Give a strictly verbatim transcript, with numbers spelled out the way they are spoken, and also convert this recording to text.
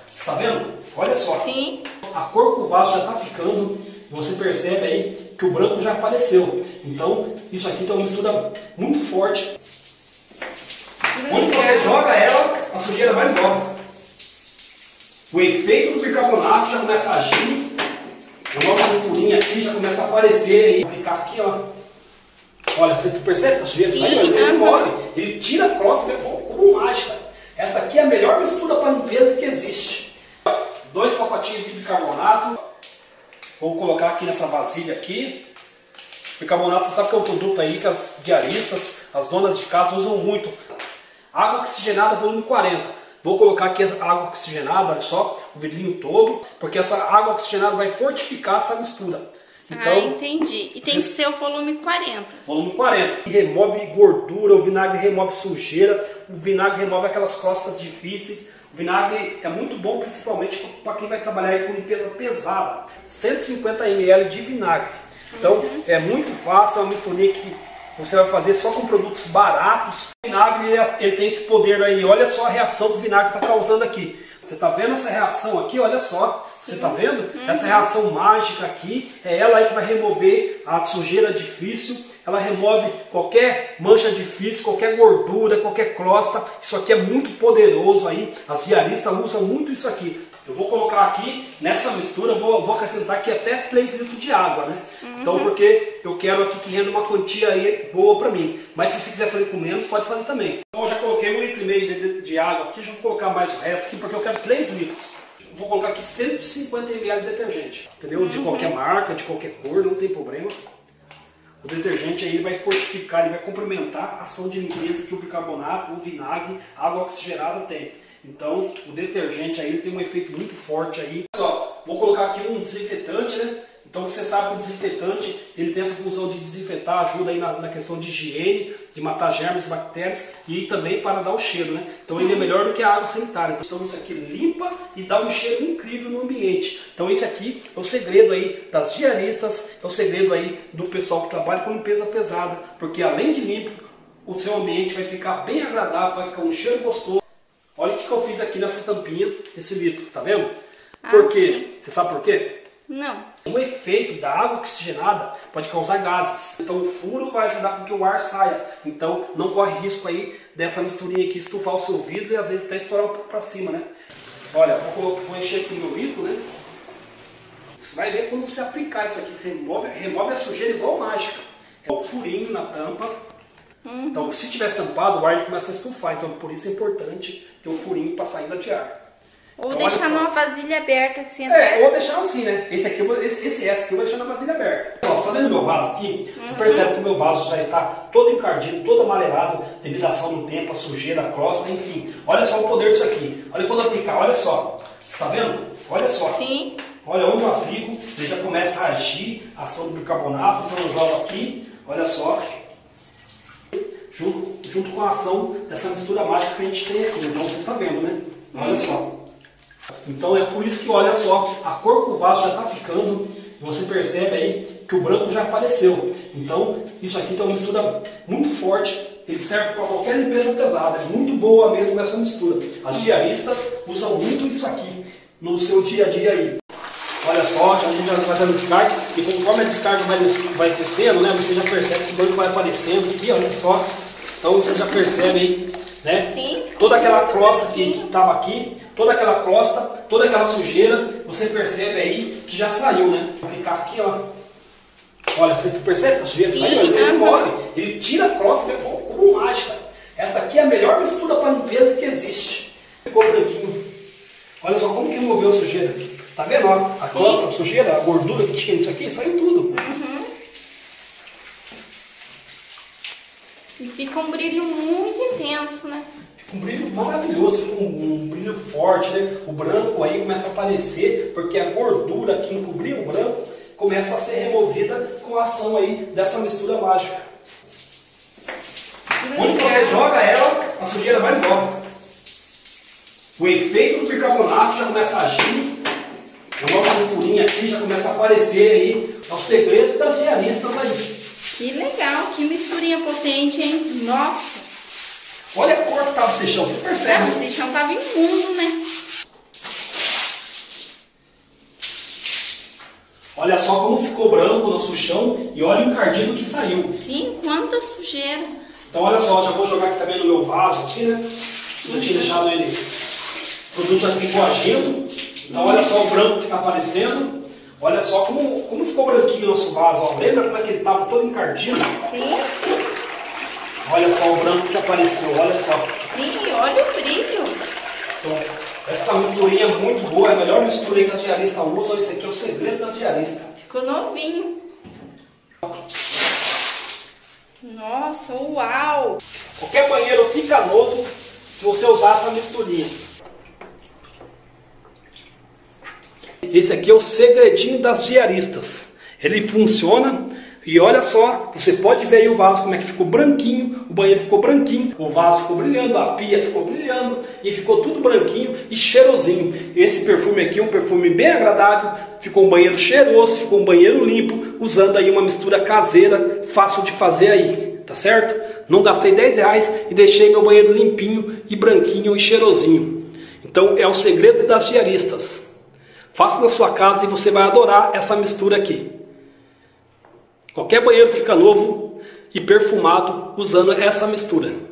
Você tá vendo? Olha só. Sim. A cor que o vaso já tá ficando, você percebe aí que o branco já apareceu. Então, isso aqui tem uma mistura muito forte. Quando você joga ela, a sujeira vai embora. O efeito do bicarbonato já começa a agir. A nossa misturinha aqui já começa a aparecer aí. Vou aplicar aqui, ó. Olha, você percebe que a sujeira saiu? Ele remove. Ele tira a crosta como mágica. Essa aqui é a melhor mistura para limpeza que existe. Dois pacotinhos de bicarbonato. Vou colocar aqui nessa vasilha aqui. Bicarbonato, você sabe que é um produto aí que as diaristas, as donas de casa usam muito. Água oxigenada volume quarenta. Vou colocar aqui a água oxigenada, olha só, o vidrinho todo, porque essa água oxigenada vai fortificar essa mistura. Então, ah, entendi. E tem que ser o volume quarenta. Volume quarenta. Remove gordura, o vinagre remove sujeira, o vinagre remove aquelas crostas difíceis. O vinagre é muito bom, principalmente para quem vai trabalhar aí com limpeza pesada. cento e cinquenta mililitros de vinagre. Então, uhum. é muito fácil, é uma misturinha que você vai fazer só com produtos baratos. O vinagre, ele tem esse poder aí. Olha só a reação que o vinagre está causando aqui. Você está vendo essa reação aqui? Olha só. Você está vendo? Uhum. Essa reação mágica aqui, é ela aí que vai remover a sujeira difícil. Ela remove qualquer mancha difícil, qualquer gordura, qualquer crosta. Isso aqui é muito poderoso aí. As diaristas usam muito isso aqui. Eu vou colocar aqui, nessa mistura, eu vou, vou acrescentar aqui até três litros de água, né? Uhum. Então, porque eu quero aqui que renda uma quantia aí boa para mim. Mas se você quiser fazer com menos, pode fazer também. Então, eu já coloquei um litro e meio de, de, de água aqui. Já vou colocar mais o resto aqui, porque eu quero três litros. Vou colocar aqui cento e cinquenta mililitros de detergente. Entendeu? De qualquer marca, de qualquer cor, não tem problema. O detergente aí vai fortificar, ele vai complementar a ação de limpeza que o bicarbonato, o vinagre, a água oxigenada tem. Então, o detergente aí tem um efeito muito forte aí. Só, vou colocar aqui um desinfetante, né? Então você sabe que o desinfetante, ele tem essa função de desinfetar, ajuda aí na, na questão de higiene, de matar germes, bactérias e também para dar o cheiro, né? Então ele é melhor do que a água sanitária. Então isso aqui limpa e dá um cheiro incrível no ambiente. Então esse aqui é o segredo aí das diaristas, é o segredo aí do pessoal que trabalha com limpeza pesada, porque além de limpo, o seu ambiente vai ficar bem agradável, vai ficar um cheiro gostoso. Olha o que eu fiz aqui nessa tampinha desse litro, tá vendo? Por ah, quê? Sim. Você sabe por quê? Não. O efeito da água oxigenada pode causar gases. Então o furo vai ajudar com que o ar saia. Então não corre risco aí dessa misturinha aqui estufar o seu vidro e às vezes até estourar um pouco para cima, né? Olha, vou, colocar, vou encher aqui no litro, né? Você vai ver quando você aplicar isso aqui. Você remove, remove a sujeira igual mágica. É o furinho na tampa. Uhum. Então se tivesse tampado, o ar começa a estufar. Então por isso é importante ter um furinho para saída de ar. Ou então, deixar numa vasilha aberta assim. É, ou deixar assim, né? Esse aqui, eu vou, esse, esse S aqui eu vou deixar na vasilha aberta. Ó, você tá vendo meu vaso aqui? Uhum. Você percebe que o meu vaso já está todo encardido, todo amarelado, devido à ação do tempo, a sujeira, a crosta, enfim. Olha só o poder disso aqui. Olha quando eu aplicar, olha só. Você tá vendo? Olha só. Sim. Olha onde eu aplico, ele já começa a agir a ação do bicarbonato. Então eu jogo aqui, olha só. Junto, junto com a ação dessa mistura mágica que a gente tem aqui. Então você tá vendo, né? Olha só. Então é por isso que, olha só, a cor que o vaso já está ficando, você percebe aí que o branco já apareceu. Então isso aqui tem uma mistura muito forte, ele serve para qualquer limpeza pesada, é muito boa mesmo essa mistura. As diaristas usam muito isso aqui no seu dia a dia aí. Olha só, a gente já vai dando descarga, e conforme a descarga vai, vai crescendo, né, você já percebe que o branco vai aparecendo aqui, olha só. Então você já percebe aí, né? Sim. Toda aquela crosta que estava aqui, toda aquela crosta, toda aquela sujeira, você percebe aí que já saiu, né? Vou aplicar aqui, ó. Olha, você percebe que a sujeira Sim, saiu? Ele uhum. remove, ele tira a crosta, né, como, como mágica. Essa aqui é a melhor mistura para limpeza que existe. Ficou branquinho. Olha só como que removeu a sujeira. Tá vendo? Ó, a Sim. crosta, a sujeira, a gordura que tinha nisso aqui, saiu tudo. Uhum. E fica um brilho muito intenso, né? Fica um brilho maravilhoso, fica um, um brilho forte, né? O branco aí começa a aparecer, porque a gordura que encobriu o branco começa a ser removida com a ação aí dessa mistura mágica. Quando você joga ela, a sujeira vai embora. O efeito do bicarbonato já começa a agir. A nossa misturinha aqui já começa a aparecer aí. É o segredo das diaristas aí. Que legal, que misturinha potente, hein? Nossa! Olha a cor que estava esse chão, você percebe? Ah, esse chão estava imundo, né? Olha só como ficou branco o nosso chão e olha o encardido que saiu. Sim, quanta sujeira. Então olha só, já vou jogar aqui também no meu vaso, aqui, né? Já tinha deixado ele, o produto já ficou agindo. Então olha só o branco que está aparecendo. Olha só como, como ficou branquinho o nosso vaso. Ó. Lembra como é que ele estava todo encardido? Sim. Olha só o branco que apareceu, olha só. Sim, olha o brilho. Então, essa misturinha é muito boa, é a melhor mistura que as diaristas usam. Esse aqui é o segredo das diaristas. Ficou novinho. Nossa, uau! Qualquer banheiro fica novo se você usar essa misturinha. Esse aqui é o segredinho das diaristas. Ele funciona e olha só, você pode ver aí o vaso como é que ficou branquinho, o banheiro ficou branquinho, o vaso ficou brilhando, a pia ficou brilhando e ficou tudo branquinho e cheirosinho. Esse perfume aqui é um perfume bem agradável, ficou um banheiro cheiroso, ficou um banheiro limpo, usando aí uma mistura caseira, fácil de fazer aí, tá certo? Não gastei dez reais e deixei meu banheiro limpinho e branquinho e cheirosinho. Então é o segredo das diaristas. Faça na sua casa e você vai adorar essa mistura aqui. Qualquer banheiro fica novo e perfumado usando essa mistura.